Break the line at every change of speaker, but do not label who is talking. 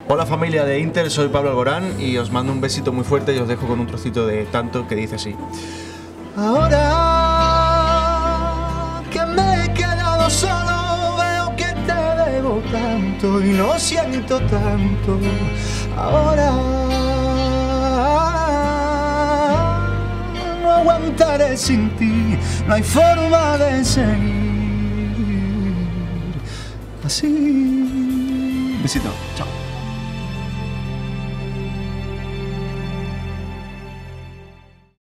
Hola familia de Inter, soy Pablo Alborán y os mando un besito muy fuerte y os dejo con un trocito de Tanto que dice así. Ahora que me he quedado solo veo que te debo tanto y no siento tanto. Ahora no aguantaré sin ti, no hay forma de seguir así. Besito, chao.